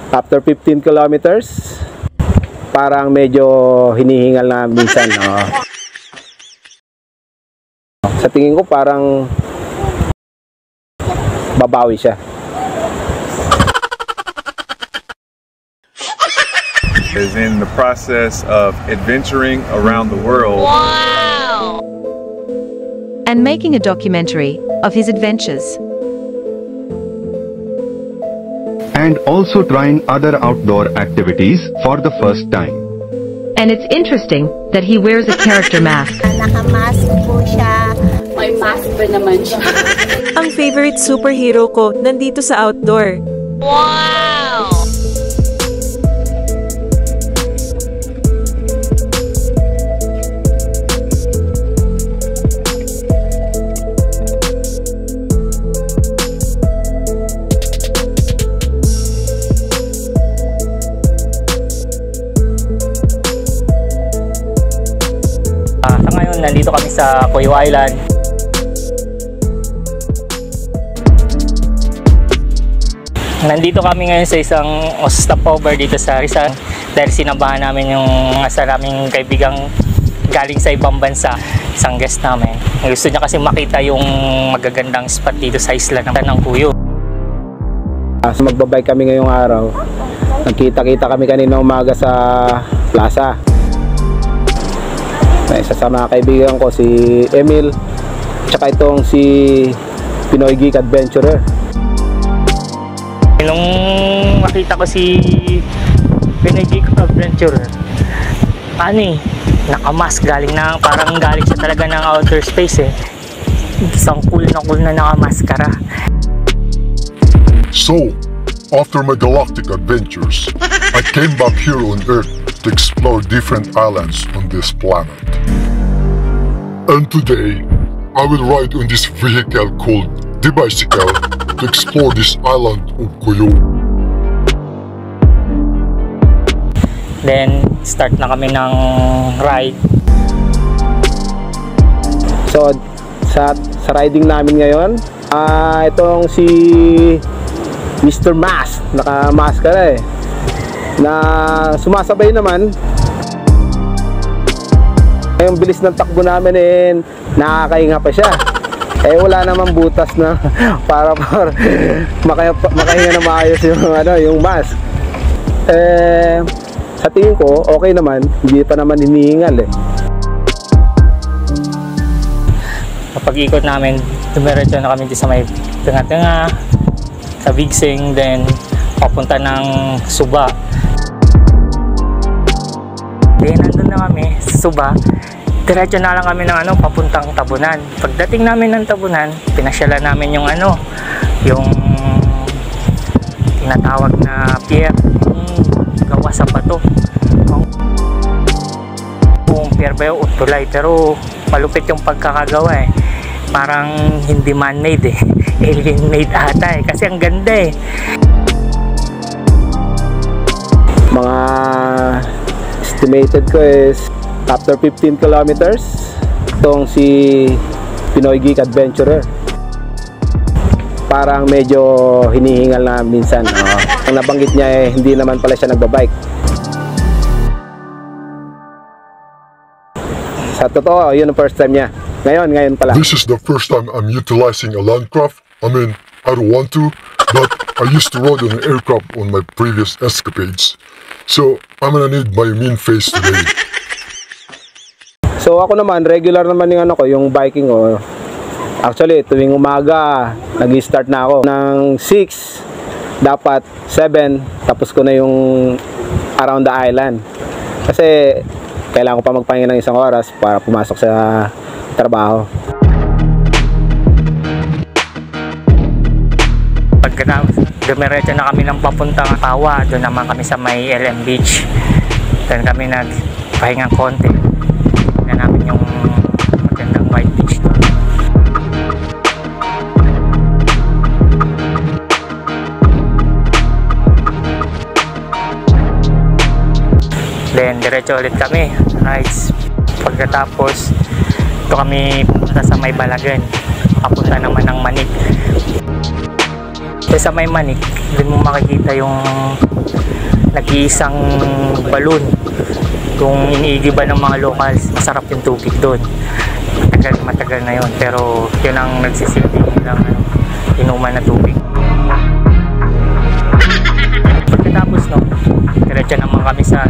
After 15 kilometers, parang medyo hinihingal na minsan. Sa tingin ko parang babawi siya. Is in the process of adventuring around the world. Wow! And making a documentary of his adventures. And also trying other outdoor activities for the first time. And it's interesting that he wears a character mask. Naka-mask po siya. May mask ba naman siya? Ang favorite superhero ko nandito sa outdoor. Wow! Sa ngayon, nandito kami sa Coyo Island. Nandito kami ngayon sa isang stopover dito sa Rizal dahil sinabahan namin yung asa naming kaibigang galing sa ibang bansa, isang guest namin. Gusto niya kasi makita yung magagandang spot dito sa isla ng Cuyo. So magbabike kami ngayong araw. Nagkita-kita kami kanina umaga sa plaza. May isa sa mga kaibigan ko, si Emil, tsaka itong si Pinoy Geek Adventurer. Nung makita ko si Pinoy Geek Adventurer, naka-mask, parang galing siya talaga ng outer space eh. Isang cool na naka-maskara. So, after my galactic adventures, I came back here on Earth to explore different islands on this planet. And today, I will ride on this vehicle called the bicycle to explore this island of Cuyo. Then, start na kami ng ride. So, sa riding namin ngayon, itong si Mr. Mask, naka-maskara eh, na sumasabay naman. Yung bilis ng takbo namin eh, nakakahinga pa siya. Eh wala namang butas na para makahinga na maayos yung mask. Eh sa tingin ko okay naman, hindi pa naman hinihingal eh. Kapag ikot namin, dumiretso na kami sa may tanga-tanga, sa Bigsing, then papunta ng Suba. Then nandun na kami sa Suba, diretso na lang kami ng papuntang Tabunan. Pagdating namin ng Tabunan, pinasyalan namin yung yung tinatawag na pier, gawa sa bato. Kung pier ba yung utulay, pero malupit yung pagkakagawa eh. Parang hindi man-made eh, alien-made ata eh, kasi ang ganda eh. Mga estimated ko is after 15 kilometers, itong si Pinoy Geek Adventurer, parang medyo hinihingal na minsan. Ang nabanggit niya eh, hindi naman pala siya nagbabike. Sa totoo, yun ang first time niya. Ngayon pala. This is the first time I'm utilizing a landcraft. I mean, I don't want to, but I used to ride on an aircraft on my previous escapades. So, I'm gonna need my mean face today. So ako naman, regular naman yung biking ko. Actually, tuwing umaga, nag-start na ako ng 6, dapat 7, tapos ko na yung around the island. Kasi kailangan ko pa magpahinga ng isang oras para pumasok sa trabaho. Pagkatapos, dumiretso na kami ng papuntang Tawa. Doon naman kami sa may LM Beach. Doon kami nagpahingang konti. Tignan namin yung magandang white beach doon. Then diretso ulit kami rides. Pagkatapos ito kami pupunta sa may Balagan, papunta naman ng Manik. Sa may Manik, doon mo makikita yung nag-iisang balon. Kung iniigiba ng mga locals, masarap yung tubig doon. Matagal na yun, pero yun ang nagsisilbi ng inuman na tubig. Pagkatapos no, diretso naman kami sa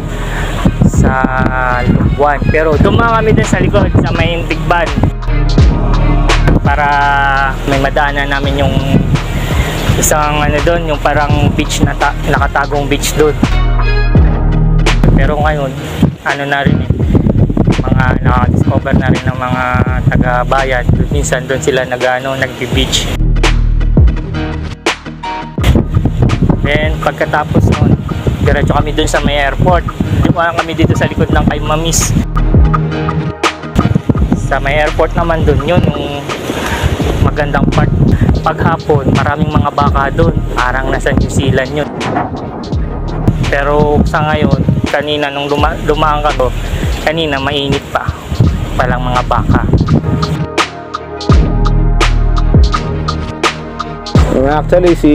Lugwan. Pero dumaan kami dun sa likod, sa may Tigban, para may madaanan namin yung isang doon, yung parang beach na nakatagong beach doon. Pero ngayon, na rin mga naka-discover na rin ng mga taga-bayan. Minsan doon sila nagbi-beach. Then pagkatapos noon, diretso kami doon sa may airport. Dumaan kami dito sa likod ng kay Mamis. Sa may airport naman doon, yun yung magandang part. Paghapon, maraming mga baka doon. Parang nasa New Zealand yun. Pero sa ngayon, kanina nung dumaan ka to, kanina mainit pa. Palang mga baka. Actually si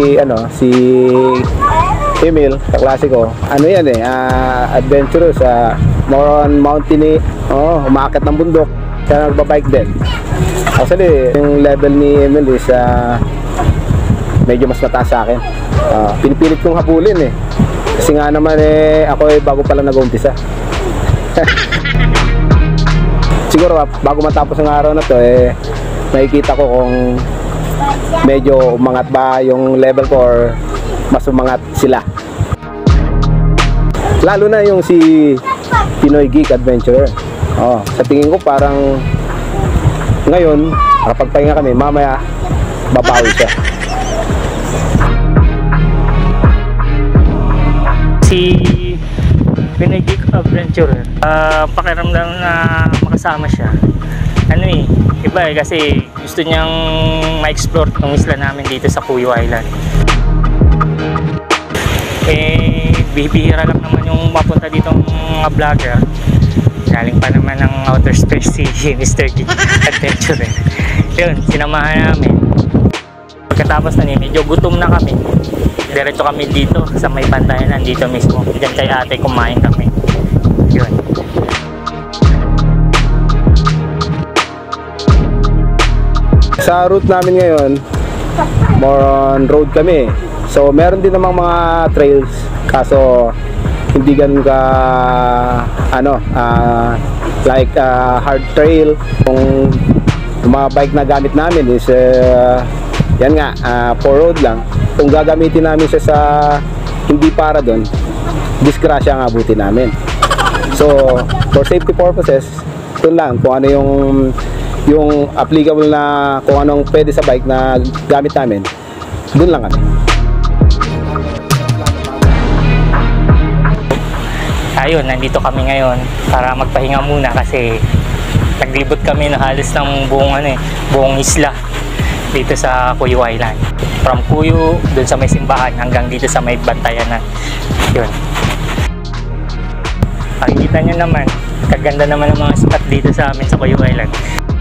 Emil, kaklase ko, yan adventurous, more on mountain, umaakit ng bundok, kaya nagbabike din. Actually, yung level ni Emil is medyo mas mataas sa akin. Pinipilit kong habulin kasi nga naman ako bago pa lang nag-umpisa. Siguro bago matapos ang araw na to makikita ko kung medyo umangat ba yung level ko or mas umangat sila. Lalo na yung si Pinoy Geek Adventurer. Sa tingin ko parang ngayon nakapagpahinga kami, mamaya babawi siya. Si Pinoy Geek Adventurer, pakiramdam na makasama siya. Iba kasi gusto niyang ma-explore itong isla namin dito sa Cuyo Island. Bihira lang naman yung mapunta dito ng mga vlogger. Galing pa naman ng outer space si Mr. Geek Adventurer. Yun, sinamahan namin. Pagkatapos na medyo gutom na kami. Diretso kami dito sa may bantayan, dito mismo. Diyan kay ate kumain kami. Yun. Sa route namin ngayon, more on road kami. So meron din namang mga trails, kaso hindi ganun ka like hard trail. Kung yung mga bike na gamit namin is yan nga, for road lang. Kung gagamitin namin siya sa hindi para doon, disgrasya ang abutin namin. So for safety purposes, ito lang kung ano yung applicable na, kung anong pwede sa bike na gamit namin, dun lang kami. Ayun, nandito kami ngayon para magpahinga muna kasi naglibot kami na halos ng buong isla dito sa Cuyo Island. From Cuyo, dun sa may simbahan hanggang dito sa may bantayan. Yun. Makikita nyo naman, kaganda naman ng mga spot dito sa amin sa Cuyo Island.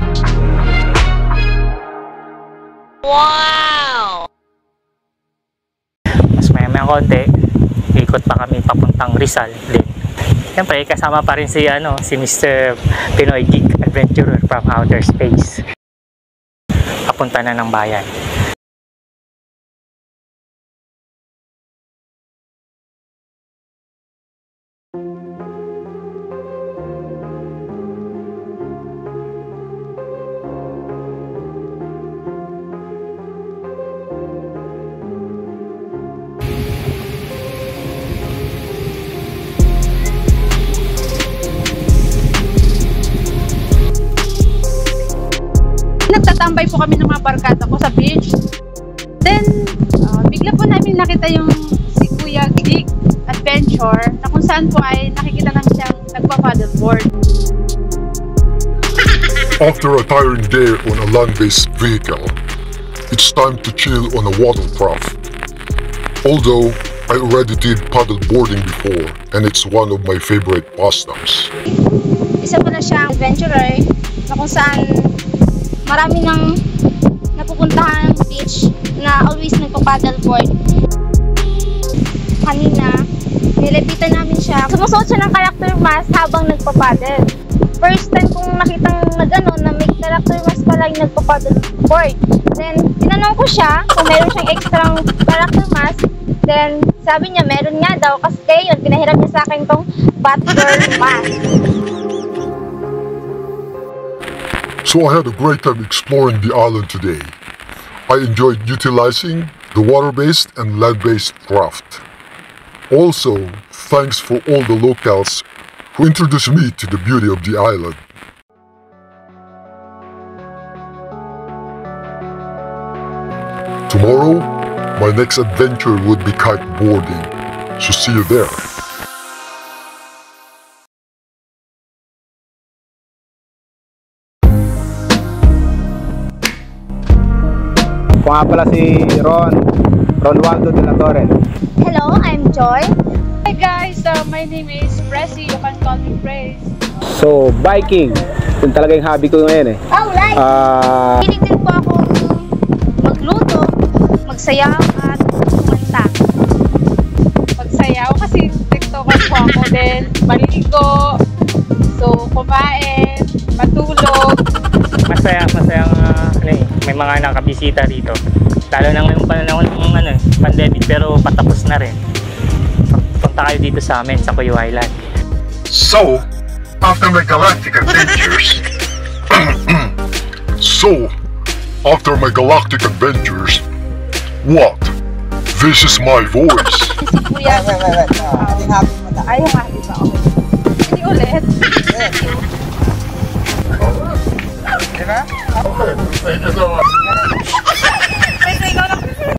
Wow! Mas maya konti, ikot pa kami papuntang Rizal din. Siyempre, kasama pa rin si Mr. Pinoy Geek Adventurer from outer space. Papunta na ng bayan. Nagtatambay po kami ng mga barkada ko sa beach. Then, bigla po namin nakita yung si Kuya Geek Adventure na kung saan po ay nakikita lang siyang nagpa-paddleboard. After a tiring day on a land-based vehicle, it's time to chill on a watercraft. Although, I already did paddleboarding before and it's one of my favorite pastimes. Isa po na siyang adventurer na kung saan marami nang pupuntahan beach na always nagpa-paddleboard. Kanina, nilapitan namin siya. Sumusuot siya ng character mask habang nagpa-paddle. First time kong nakitang na may character mask pala yung nagpa-paddleboard. Then, tinanong ko siya kung meron siyang extra character mask. Then, sabi niya, meron nga daw. Kasi yun, pinahiram niya sa akin tong Batgirl mask. So I had a great time exploring the island today. I enjoyed utilizing the water-based and land-based craft. Also, thanks for all the locals who introduced me to the beauty of the island. Tomorrow, my next adventure would be kiteboarding, so see you there. Ako nga pala si Ron Waldo de la Torre. Hello, I'm Joy. Hi guys, my name is Prezi. You can call me Prez. So, biking. Yun talaga yung hobby ko ngayon eh. Oh, right! Hilig din po ako magluto, magsayaw at kumanta. Magsayaw kasi TikToker po ako din. Maligo, so kumain, matulog. Masaya may mga nakabisita dito. Lalo na ngayong panahon ng pandemic, pero patapos na rin. Punta kayo dito sa amin sa Cuyo Island. So, after my galactic adventures, what? This is my voice. Kuya, ay, happy ba? Okay. Hindi ulit. Thank you so much.